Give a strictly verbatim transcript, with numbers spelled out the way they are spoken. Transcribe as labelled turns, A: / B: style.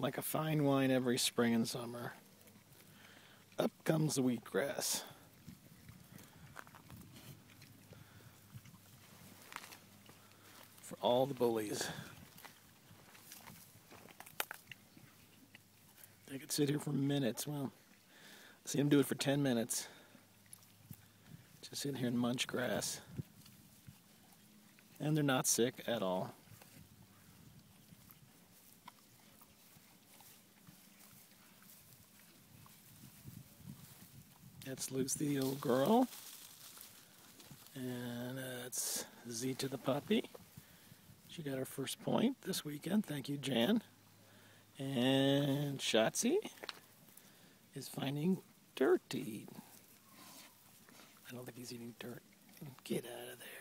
A: like a fine wine every spring and summer. Up comes the wheatgrass. For all the bullies. They could sit here for minutes. Well, I see them do it for ten minutes. Just sit here and munch grass. And they're not sick at all. That's Lucy, the old girl. And that's Z to the puppy. She got her first point this weekend. Thank you, Jan. And Shotzi is finding dirt to eat. I don't think he's eating dirt. Get out of there.